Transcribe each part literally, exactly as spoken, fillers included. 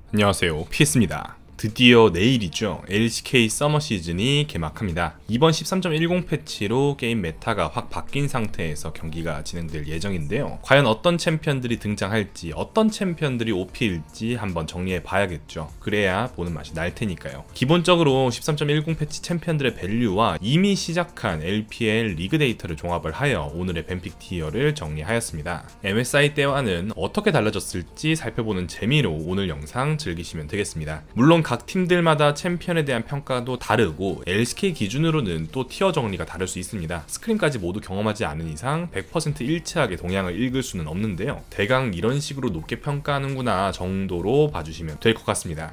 안녕하세요, 피에스입니다. 드디어 내일이죠. 엘시케이 서머 시즌이 개막합니다. 이번 십삼 점 일공 패치로 게임 메타가 확 바뀐 상태에서 경기가 진행될 예정인데요. 과연 어떤 챔피언들이 등장할지, 어떤 챔피언들이 오피일지 한번 정리해 봐야겠죠. 그래야 보는 맛이 날 테니까요. 기본적으로 십삼 점 일공 패치 챔피언들의 밸류와 이미 시작한 엘피엘 리그 데이터를 종합을 하여 오늘의 뱀픽 티어를 정리하였습니다. 엠에스아이 때와는 어떻게 달라졌을지 살펴보는 재미로 오늘 영상 즐기시면 되겠습니다. 물론 각 팀들마다 챔피언에 대한 평가도 다르고 엘시케이 기준으로는 또 티어 정리가 다를 수 있습니다. 스크림까지 모두 경험하지 않은 이상 백 퍼센트 일치하게 동향을 읽을 수는 없는데요. 대강 이런 식으로 높게 평가하는구나 정도로 봐주시면 될 것 같습니다.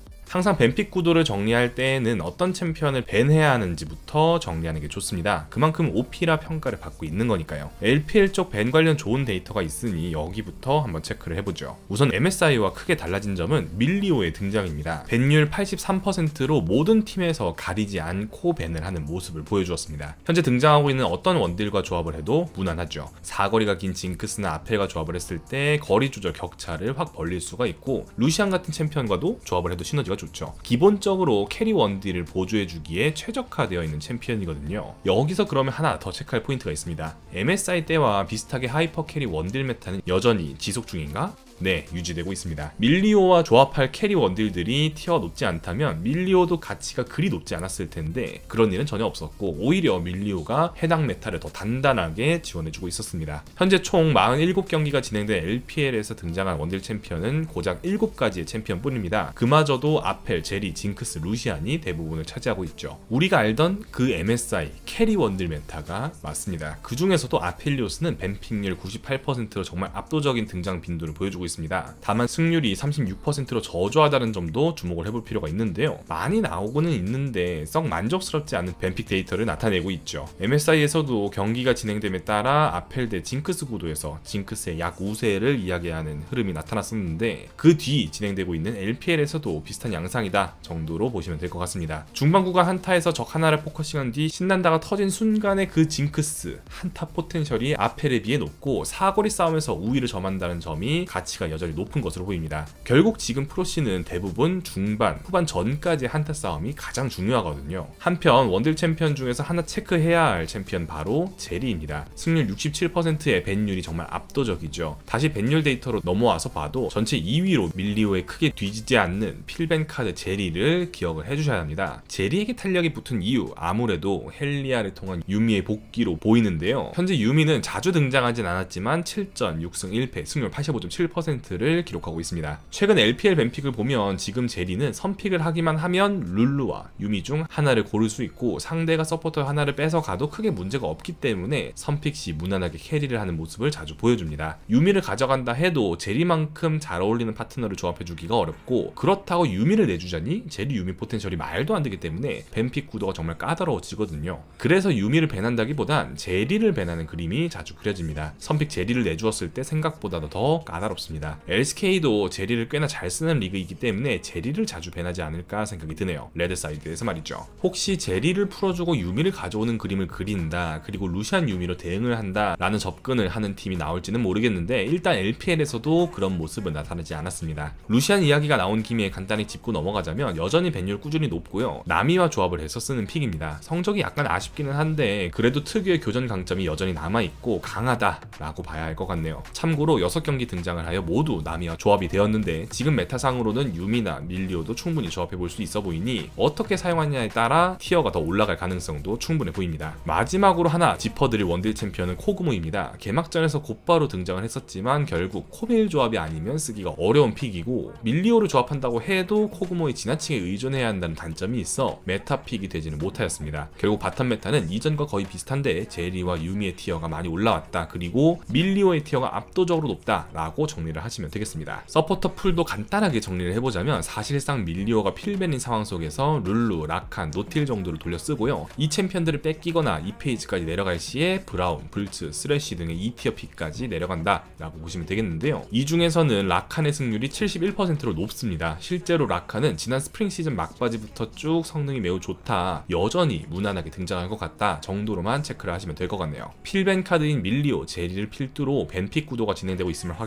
항상 뱀픽 구도를 정리할 때에는 어떤 챔피언을 밴해야 하는지부터 정리하는 게 좋습니다. 그만큼 오피라 평가를 받고 있는 거니까요. 엘피엘 쪽 밴 관련 좋은 데이터가 있으니 여기부터 한번 체크를 해보죠. 우선 엠에스아이와 크게 달라진 점은 밀리오의 등장입니다. 밴율 팔십삼 퍼센트로 모든 팀에서 가리지 않고 밴을 하는 모습을 보여주었습니다. 현재 등장하고 있는 어떤 원딜과 조합을 해도 무난하죠. 사거리가 긴 징크스나 아펠과 조합을 했을 때 거리 조절 격차를 확 벌릴 수가 있고, 루시안 같은 챔피언과도 조합을 해도 시너지가 좋죠. 기본적으로 캐리 원딜을 보조해주기에 최적화되어 있는 챔피언이거든요. 여기서 그러면 하나 더 체크할 포인트가 있습니다. 엠에스아이 때와 비슷하게 하이퍼 캐리 원딜 메타는 여전히 지속 중인가? 네, 유지되고 있습니다. 밀리오와 조합할 캐리 원딜들이 티어 높지 않다면 밀리오도 가치가 그리 높지 않았을 텐데 그런 일은 전혀 없었고, 오히려 밀리오가 해당 메타를 더 단단하게 지원해주고 있었습니다. 현재 총 사십칠 경기가 진행된 엘피엘에서 등장한 원딜 챔피언은 고작 일곱 가지의 챔피언 뿐입니다. 그마저도 아펠, 제리, 징크스, 루시안이 대부분을 차지하고 있죠. 우리가 알던 그 엠에스아이 캐리 원딜 메타가 맞습니다. 그 중에서도 아펠리오스는 뱀픽률 구십팔 퍼센트로 정말 압도적인 등장 빈도를 보여주고 있습니다. 다만 승률이 삼십육 퍼센트로 저조하다는 점도 주목을 해볼 필요가 있는데요. 많이 나오고는 있는데 썩 만족스럽지 않은 뱀픽 데이터를 나타내고 있죠. 엠에스아이에서도 경기가 진행됨에 따라 아펠 대 징크스 구도에서 징크스의 약 우세를 이야기하는 흐름이 나타났었는데 그 뒤 진행되고 있는 엘피엘에서도 비슷한 양상이다 정도로 보시면 될 것 같습니다. 중반 구간 한타에서 적 하나를 포커싱한 뒤 신난다가 터진 순간의 그 징크스 한타 포텐셜이 아펠에 비해 높고, 사거리 싸움에서 우위를 점한다는 점이 가치 가 여전히 높은 것으로 보입니다. 결국 지금 프로씬은 대부분 중반, 후반 전까지 한타 싸움이 가장 중요하거든요. 한편 원딜 챔피언 중에서 하나 체크해야 할 챔피언 바로 제리입니다. 승률 육십칠 퍼센트의 밴율이 정말 압도적이죠. 다시 밴율 데이터로 넘어와서 봐도 전체 이 위로 밀리오에 크게 뒤지지 않는 필벤 카드 제리를 기억을 해주셔야 합니다. 제리에게 탄력이 붙은 이유, 아무래도 헬리아를 통한 유미의 복귀로 보이는데요. 현재 유미는 자주 등장하진 않았지만 칠 전 육 승 일 패, 승률 팔십오 점 칠 퍼센트를 기록하고 있습니다. 최근 엘피엘 뱀픽을 보면 지금 제리는 선픽을 하기만 하면 룰루와 유미 중 하나를 고를 수 있고, 상대가 서포터 하나를 뺏어가도 크게 문제가 없기 때문에 선픽 시 무난하게 캐리를 하는 모습을 자주 보여줍니다. 유미를 가져간다 해도 제리만큼 잘 어울리는 파트너를 조합해주기가 어렵고, 그렇다고 유미를 내주자니 제리 유미 포텐셜이 말도 안 되기 때문에 뱀픽 구도가 정말 까다로워지거든요. 그래서 유미를 밴한다기보단 제리를 밴하는 그림이 자주 그려집니다. 선픽 제리를 내주었을 때 생각보다 더 까다롭습니다. 엘시케이도 제리를 꽤나 잘 쓰는 리그이기 때문에 제리를 자주 밴하지 않을까 생각이 드네요. 레드 사이드에서 말이죠. 혹시 제리를 풀어주고 유미를 가져오는 그림을 그린다, 그리고 루시안 유미로 대응을 한다 라는 접근을 하는 팀이 나올지는 모르겠는데, 일단 엘피엘에서도 그런 모습은 나타나지 않았습니다. 루시안 이야기가 나온 김에 간단히 짚고 넘어가자면 여전히 밴율 꾸준히 높고요. 나미와 조합을 해서 쓰는 픽입니다. 성적이 약간 아쉽기는 한데 그래도 특유의 교전 강점이 여전히 남아있고 강하다라고 봐야 할 것 같네요. 참고로 여섯 경기 등장을 하여 모두 나미와 조합이 되었는데 지금 메타상으로는 유미나 밀리오도 충분히 조합해볼 수 있어 보이니 어떻게 사용하느냐에 따라 티어가 더 올라갈 가능성도 충분해 보입니다. 마지막으로 하나 짚어드릴 원딜 챔피언은 코그모입니다. 개막전에서 곧바로 등장을 했었지만 결국 코베일 조합이 아니면 쓰기가 어려운 픽이고, 밀리오를 조합한다고 해도 코그모에 지나치게 의존해야 한다는 단점이 있어 메타 픽이 되지는 못하였습니다. 결국 바텀 메타는 이전과 거의 비슷한데 제리와 유미의 티어가 많이 올라왔다, 그리고 밀리오의 티어가 압도적으로 높다 라고 정리를 하시면 되겠습니다. 서포터 풀도 간단하게 정리를 해보자면 사실상 밀리오가 필벤인 상황 속에서 룰루, 라칸, 노틸 정도를 돌려 쓰고요. 이 챔피언들을 뺏기거나 이 페이지까지 내려갈 시에 브라운, 불츠, 쓰레쉬 등의 이 티어 픽까지 내려간다 라고 보시면 되겠는데요. 이 중에서는 라칸의 승률이 칠십일 퍼센트로 높습니다. 실제로 라칸은 지난 스프링 시즌 막바지부터 쭉 성능이 매우 좋다, 여전히 무난하게 등장할 것 같다 정도로만 체크를 하시면 될 것 같네요. 필벤 카드인 밀리오, 제리를 필두로 밴픽 구도가 진행되고 있음을 확인을 하였고,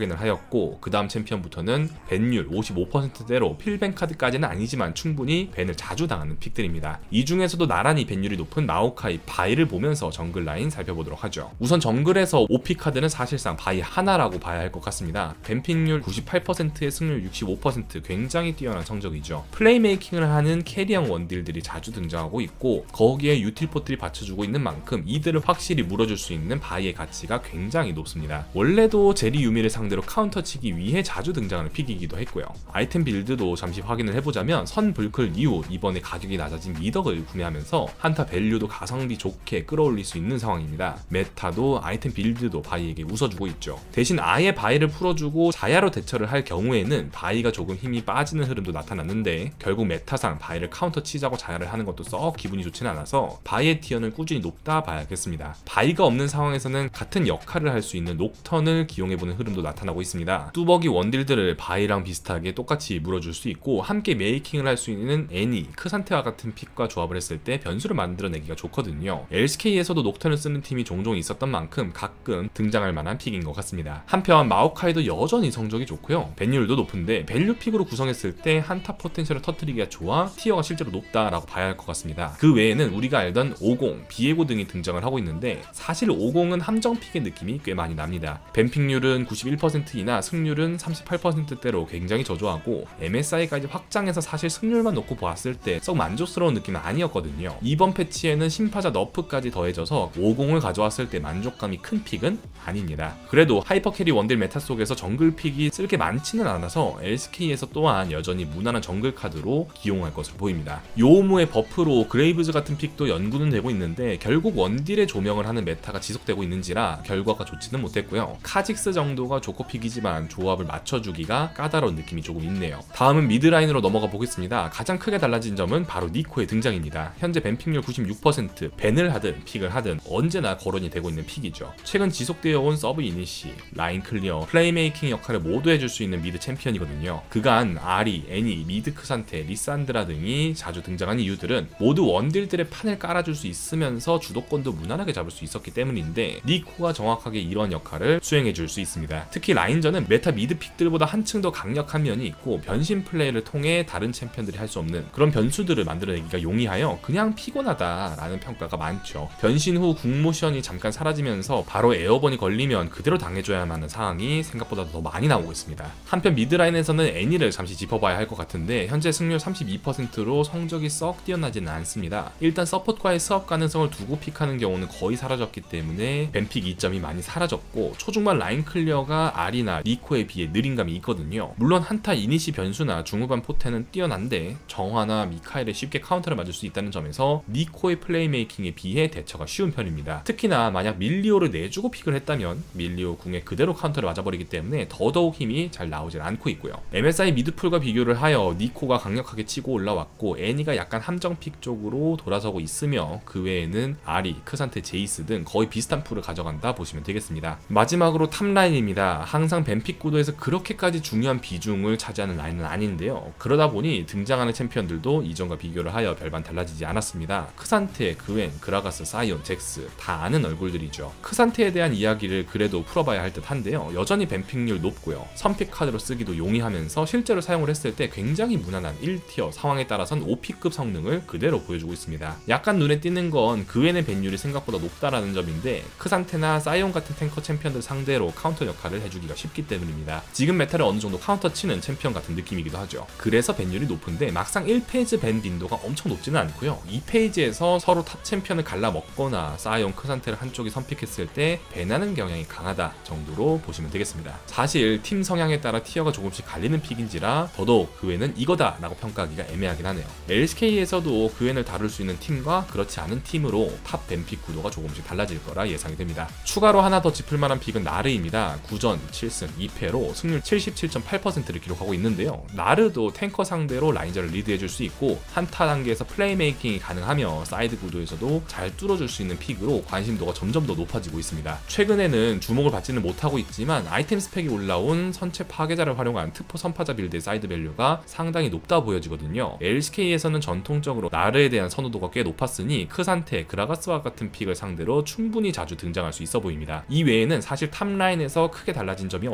낮고, 그 다음 챔피언부터는 밴율 오십오 퍼센트대로 필벤 카드까지는 아니지만 충분히 밴을 자주 당하는 픽들입니다. 이 중에서도 나란히 밴율이 높은 마오카이, 바이를 보면서 정글 라인 살펴보도록 하죠. 우선 정글에서 오피 카드는 사실상 바이 하나라고 봐야 할 것 같습니다. 뱀픽률 구십팔 퍼센트에 승률 육십오 퍼센트, 굉장히 뛰어난 성적이죠. 플레이메이킹을 하는 캐리형 원딜들이 자주 등장하고 있고, 거기에 유틸포트를 받쳐주고 있는 만큼 이들을 확실히 물어줄 수 있는 바이의 가치가 굉장히 높습니다. 원래도 제리 유미를 상대로 카운터치기 위해 자주 등장하는 픽이기도 했고요. 아이템 빌드도 잠시 확인을 해보자면 선 불클 이후 이번에 가격이 낮아진 미덕을 구매하면서 한타 밸류도 가성비 좋게 끌어올릴 수 있는 상황입니다. 메타도 아이템 빌드도 바이에게 웃어주고 있죠. 대신 아예 바이를 풀어주고 자야로 대처를 할 경우에는 바이가 조금 힘이 빠지는 흐름도 나타났는데, 결국 메타상 바이를 카운터 치자고 자야를 하는 것도 썩 기분이 좋지는 않아서 바이의 티어는 꾸준히 높다 봐야겠습니다. 바이가 없는 상황에서는 같은 역할을 할 수 있는 녹턴을 기용해보는 흐름도 나타나고 있습니다. 뚜벅이 원딜들을 바이랑 비슷하게 똑같이 물어줄 수 있고, 함께 메이킹을 할 수 있는 애니, 크산테와 같은 픽과 조합을 했을 때 변수를 만들어내기가 좋거든요. 엘씨케이에서도 녹턴을 쓰는 팀이 종종 있었던 만큼 가끔 등장할 만한 픽인 것 같습니다. 한편 마오카이도 여전히 성적이 좋고요. 밴율도 높은데 밸류 픽으로 구성했을 때 한타 포텐셜을 터뜨리기가 좋아 티어가 실제로 높다라고 봐야 할 것 같습니다. 그 외에는 우리가 알던 오공, 비에고 등이 등장을 하고 있는데, 사실 오공은 함정 픽의 느낌이 꽤 많이 납니다. 밴픽률은 구십일 퍼센트이나 승률은 삼십팔 퍼센트대로 굉장히 저조하고, 엠에스아이까지 확장해서 사실 승률만 놓고 보았을 때 썩 만족스러운 느낌은 아니었거든요. 이번 패치에는 심파자 너프까지 더해져서 오공을 가져왔을 때 만족감이 큰 픽은 아닙니다. 그래도 하이퍼캐리 원딜 메타 속에서 정글 픽이 쓸 게 많지는 않아서 엘씨케이에서 또한 여전히 무난한 정글 카드로 기용할 것으로 보입니다. 요오무의 버프로 그레이브즈 같은 픽도 연구는 되고 있는데, 결국 원딜의 조명을 하는 메타가 지속되고 있는지라 결과가 좋지는 못했고요. 카직스 정도가 좋고 픽이지만 조합을 맞춰주기가 까다로운 느낌이 조금 있네요. 다음은 미드라인으로 넘어가 보겠습니다. 가장 크게 달라진 점은 바로 니코의 등장입니다. 현재 밴픽률 구십육 퍼센트, 밴을 하든 픽을 하든 언제나 거론이 되고 있는 픽이죠. 최근 지속되어 온 서브 이니시, 라인 클리어, 플레이메이킹 역할을 모두 해줄 수 있는 미드 챔피언이거든요. 그간 아리, 애니, 미드 크산테, 리산드라 등이 자주 등장한 이유들은 모두 원딜들의 판을 깔아줄 수 있으면서 주도권도 무난하게 잡을 수 있었기 때문인데, 니코가 정확하게 이런 역할을 수행해줄 수 있습니다. 특히 라인전은 메타 미드 픽들보다 한층 더 강력한 면이 있고, 변신 플레이를 통해 다른 챔피언들이 할 수 없는 그런 변수들을 만들어내기가 용이하여 그냥 피곤하다라는 평가가 많죠. 변신 후 궁모션이 잠깐 사라지면서 바로 에어번이 걸리면 그대로 당해줘야만 하는 상황이 생각보다 더 많이 나오고 있습니다. 한편 미드라인에서는 애니를 잠시 짚어봐야 할 것 같은데, 현재 승률 삼십이 퍼센트로 성적이 썩 뛰어나지는 않습니다. 일단 서폿과의 스왑 가능성을 두고 픽하는 경우는 거의 사라졌기 때문에 뱀픽 이점이 많이 사라졌고, 초중반 라인 클리어가 아리나 니코에 비해 느린 감이 있거든요. 물론 한타 이니시 변수나 중후반 포텐은 뛰어난데 정화나 미카엘에 쉽게 카운터를 맞을 수 있다는 점에서 니코의 플레이메이킹에 비해 대처가 쉬운 편입니다. 특히나 만약 밀리오를 내주고 픽을 했다면 밀리오 궁에 그대로 카운터를 맞아버리기 때문에 더더욱 힘이 잘 나오질 않고 있고요. 엠에스아이 미드풀과 비교를 하여 니코가 강력하게 치고 올라왔고, 애니가 약간 함정픽 쪽으로 돌아서고 있으며, 그 외에는 아리, 크산테, 제이스 등 거의 비슷한 풀을 가져간다 보시면 되겠습니다. 마지막으로 탑라인입니다. 항상 뱀픽 구도에서 그렇게까지 중요한 비중을 차지하는 라인은 아닌데요. 그러다 보니 등장하는 챔피언들도 이전과 비교를 하여 별반 달라지지 않았습니다. 크산테, 그웬, 그라가스, 사이온, 잭스 다 아는 얼굴들이죠. 크산테에 대한 이야기를 그래도 풀어봐야 할 듯 한데요. 여전히 뱀픽률 높고요. 선픽 카드로 쓰기도 용이하면서 실제로 사용을 했을 때 굉장히 무난한 일 티어, 상황에 따라선 오피급 성능을 그대로 보여주고 있습니다. 약간 눈에 띄는 건 그웬의 밴율이 생각보다 높다라는 점인데, 크산테나 사이온 같은 탱커 챔피언들 상대로 카운터 역할을 해주기가 쉽기 때문입니다. 지금 메타를 어느 정도 카운터 치는 챔피언 같은 느낌이기도 하죠. 그래서 밴율이 높은데 막상 일 페이지 밴 빈도가 엄청 높지는 않고요. 이 페이지에서 서로 탑 챔피언을 갈라먹거나 사이온, 크산테를 한쪽이 선픽했을 때 밴하는 경향이 강하다 정도로 보시면 되겠습니다. 사실 팀 성향에 따라 티어가 조금씩 갈리는 픽인지라 더더욱 그웬은 이거다 라고 평가하기가 애매하긴 하네요. 엘씨케이에서도 그웬을 다룰 수 있는 팀과 그렇지 않은 팀으로 탑 밴픽 구도가 조금씩 달라질 거라 예상이 됩니다. 추가로 하나 더 짚을 만한 픽은 나르입니다. 구 전 칠 승 이 패로 승률 칠십칠 점 팔 퍼센트를 기록하고 있는데요. 나르도 탱커 상대로 라인전을 리드해줄 수 있고, 한타 단계에서 플레이메이킹이 가능하며 사이드 구도에서도 잘 뚫어줄 수 있는 픽으로 관심도가 점점 더 높아지고 있습니다. 최근에는 주목을 받지는 못하고 있지만 아이템 스펙이 올라온 선체 파괴자를 활용한 트포 선파자 빌드의 사이드 밸류가 상당히 높다 보여지거든요. 엘씨케이에서는 전통적으로 나르에 대한 선호도가 꽤 높았으니 크산테, 그라가스와 같은 픽을 상대로 충분히 자주 등장할 수 있어 보입니다. 이 외에는 사실 탑라인에서 크게 달라진 점이 없습니다.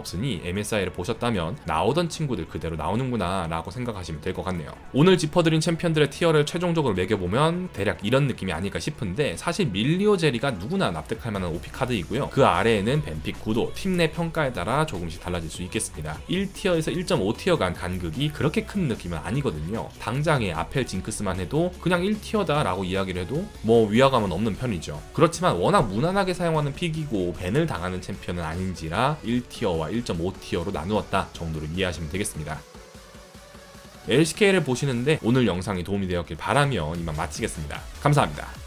없으니 엠에스아이를 보셨다면 나오던 친구들 그대로 나오는구나 라고 생각하시면 될 것 같네요. 오늘 짚어드린 챔피언들의 티어를 최종적으로 매겨보면 대략 이런 느낌이 아닐까 싶은데, 사실 밀리오 제리가 누구나 납득할 만한 오피 카드이고요. 그 아래에는 뱀픽 구도, 팀 내 평가에 따라 조금씩 달라질 수 있겠습니다. 일 티어에서 일 점 오 티어 간 간극이 그렇게 큰 느낌은 아니거든요. 당장의 아펠 징크스만 해도 그냥 일 티어다 라고 이야기를 해도 뭐 위화감은 없는 편이죠. 그렇지만 워낙 무난하게 사용하는 픽이고 밴을 당하는 챔피언은 아닌지라 일 티어와 일 점 오 티어로 나누었다 정도로 이해하시면 되겠습니다. 엘씨케이를 보시는데 오늘 영상이 도움이 되었길 바라며 이만 마치겠습니다. 감사합니다.